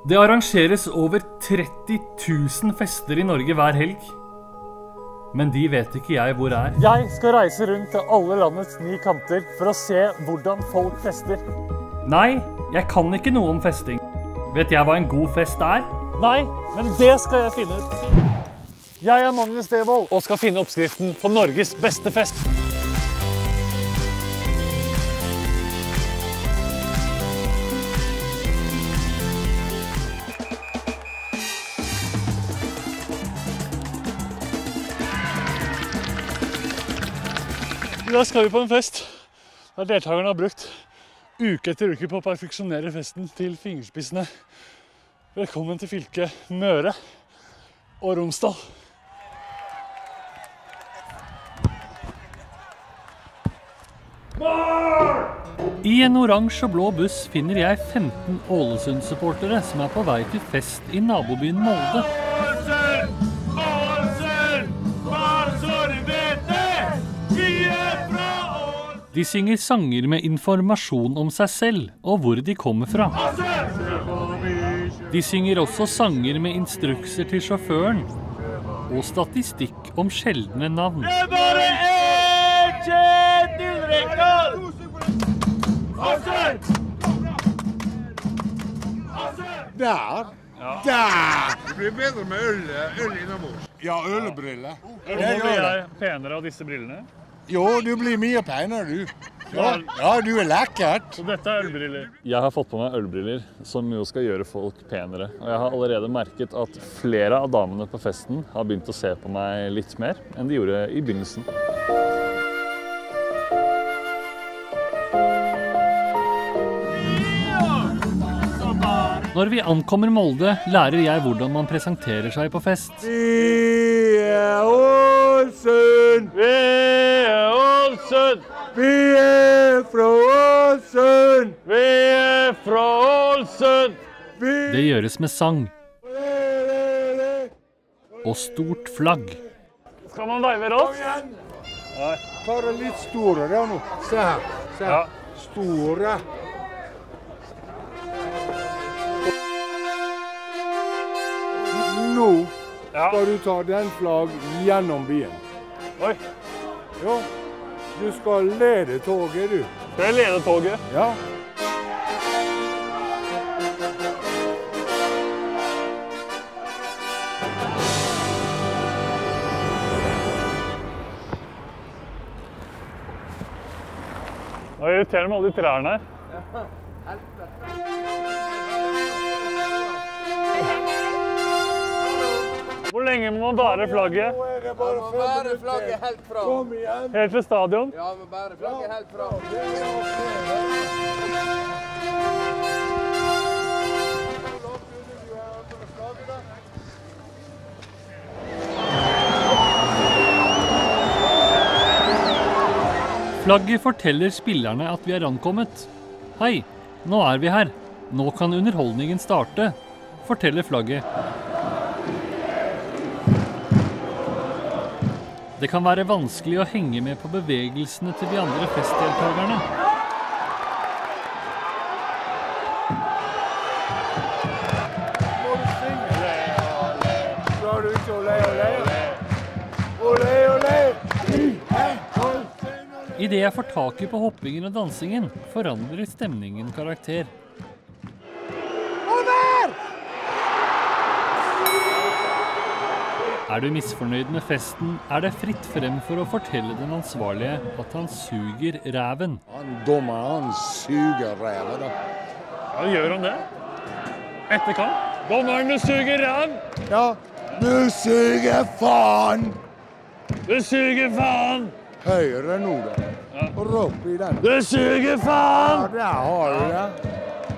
Det arrangeres over 30 000 fester i Norge hver helg. Men de vet ikke jeg hvor er. Jeg skal reise rundt til alle landets 9 kanter for å se hvordan folk fester. Nei, jeg kan ikke noe om festing. Vet jeg hva en god fest er? Nei, men det skal jeg finne ut. Jeg er Magnus Devold og skal finne oppskriften på Norges beste fest. I dag skal vi på en fest der deltakerne har brukt uke etter uke på å perfeksjonere festen til fingerspissene. Velkommen til fylket Møre og Romsdal. I en oransje og blå buss finner jeg 15 Ålesund-supportere som er på vei til fest i nabobyen Molde. De synger sanger med informasjon om seg selv og hvor de kommer fra. De synger også sanger med instrukser til sjåføren og statistikk om sjeldne navn. Det er bare en Kjetil Rekdal! Der! Der! Det blir bedre med øl innombords. Ja, ølbriller. Nå blir jeg penere av disse brillene. Jo, du blir mye penere, du. Ja, du er lekkert. Så dette er ølbriller. Jeg har fått på meg ølbriller, som jo skal gjøre folk penere. Og jeg har allerede merket at flere av damene på festen har begynt å se på meg litt mer enn de gjorde i begynnelsen. Når vi ankommer Molde, lærer jeg hvordan man presenterer seg på fest. Vi er Ålesund! Vi er Ålesund! Vi er fra Ålesund! Vi er fra Ålesund! Det gjøres med sang og stort flagg. Skal man veive rått? Ta det litt store der nå. Se her. Se her. Store. Nå skal du ta den flagg gjennom byen. Oi. Ja, du skal lede toget, du. Skal jeg lede toget? Ja. Det irriterer med alle de trærne her. Hvor lenge må man bære flagget? Ja, Bære flagget helt fra. Kom igjen. Helt til stadion? Ja, men bære flagget helt fra. Flagget forteller spillerne at vi er ankommet. Hei, nå er vi her. Nå kan underholdningen starte, forteller flagget. Det kan være vanskelig å henge med på bevegelsene til de andre festdeltakerne. I det jeg får tak i på hoppingen og dansingen, forandrer stemningen karakter. Er du misfornøyd med festen, er det fritt frem for å fortelle den ansvarlige at han suger ræven. Han dommeren, han suger ræva da. Ja, gjør han det? Etter kamp? Dommeren, du suger ræv! Ja, du suger faen! Du suger faen! Høyre nå da. Og opp i den. Du suger faen! Ja, der har du det.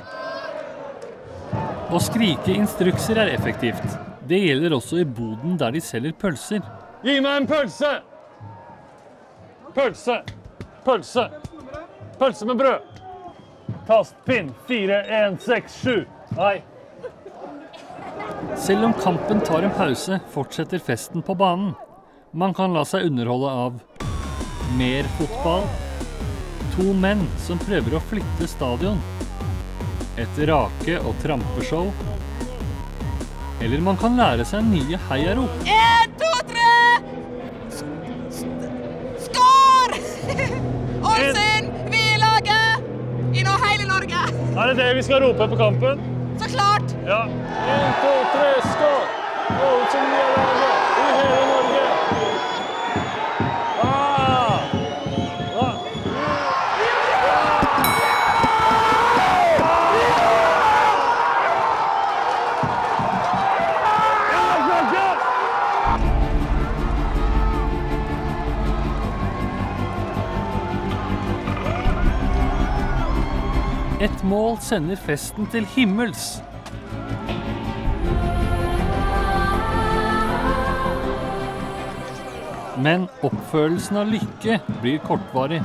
Å skrike instrukser er effektivt. Det gjelder også i boden der de selger pølser. Gi meg en pølse! Pølse! Pølse! Pølse med brød! Tastpinn 4, 1, 6, 7. Nei. Selv om kampen tar en pause, fortsetter festen på banen. Man kan la seg underholde av mer fotball, 2 menn som prøver å flytte stadion, et rake- og trampeshow, Eller man kan lære seg nye heiarop. 1, 2, 3! Skår! Ålesund, vi er laget i hele Norge. Er det det vi skal rope på kampen? Så klart! Ja. 1, 2, 3, skål! Ålesund, vi er laget i hele Norge! Et mål sender festen til himmels. Men oppfølelsen av lykke blir kortvarig.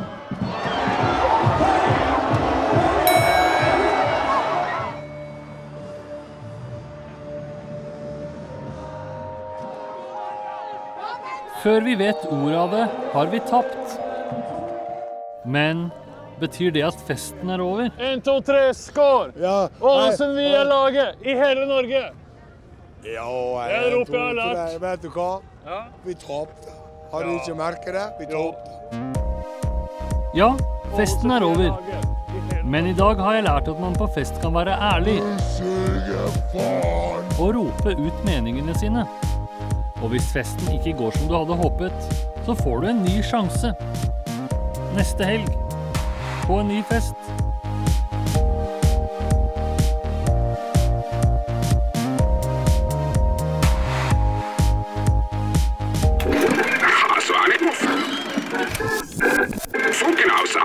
Før vi vet ordet av det, har vi tapt. Men betyr det at festen er over? 1, 2, 3, skår! Ja. Ålesund, vi er laget i hele Norge! Ja, Jeg roper jeg har lært. Vet du hva? Ja. Vi tapte. Har du ikke merket det? Vi tapte. Ja, festen er over. Men i dag har jeg lært at man på fest kan være ærlig og rope ut meningene sine. Og hvis festen ikke går som du hadde håpet, så får du en ny sjanse. Neste helg, på en ny fest. Så er det Funkenhauser.